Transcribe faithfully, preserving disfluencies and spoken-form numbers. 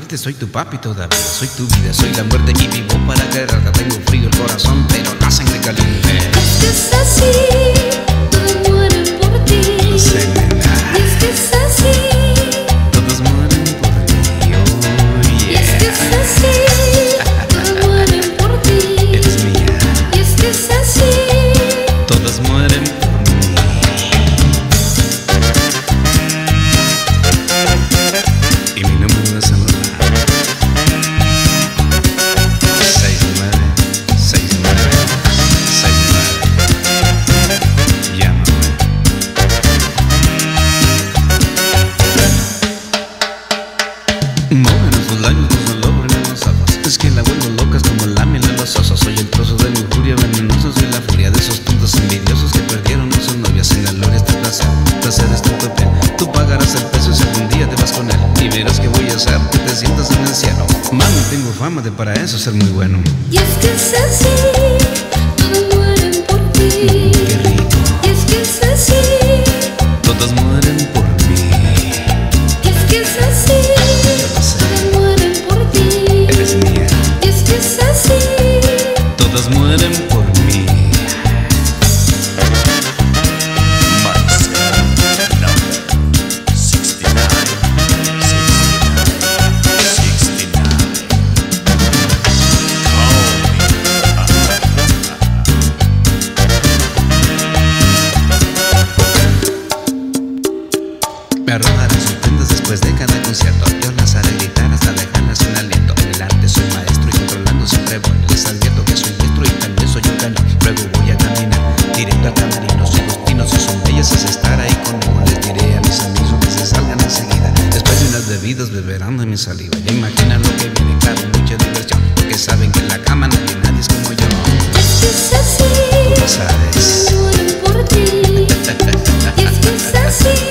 amarte, soy tu papi todavía, soy tu vida, soy la muerte y vivo para quererte. Tengo frío el corazón, pero la sangre caliente. Es que es así, todos mueren por ti. No sé, nena. Y es que es así, Todos mueren por ti, oh y es que es yeah. así, todos mueren por ti. Eres mía, Y es que es así, todos mueren por mí. Y mi número de celular seis nueve seis nueve seis nueve. Llámame. Móvenos sus labios, tus olores en los ojos. Es que la vuelvo loca, es como la miel de los osos. Soy el trozo de lujuria venenoso, soy la furia de esos tontos envidiosos que perdieron a sus novias en la gloria de placer. Placer es tu piel, tú pagarás el precio si algún día te vas con él. Y verás que voy a hacer que te sientas en el cielo. Mami, tengo fama de para eso ser muy bueno. y es que es así, todos mueren por ti. Qué rico, Y es que es así, todos mueren por mí. y es que es así, Yo lo sé, todos mueren por ti. eres mía, Y es que es así, todos mueren por mí. Me arrojarán sus prendas después de cada concierto. Yo las haré gritar hasta dejarlas sin aliento. En el arte soy maestro y controlando siempre voy. Les advierto que soy diestro y también soy un cañón. Luego voy a caminar directo al camerino. Si los pinos y son bellas es estar ahí conmigo. Les diré a mis amigos que se salgan enseguida. Después de unas bebidas beberán de mi saliva. Ya imaginan lo que viene, claro, mucha diversión. Porque saben que en la cama nadie, nadie es como yo. es que es así, Tú lo sabes. todos mueren por ti. Y es que es así,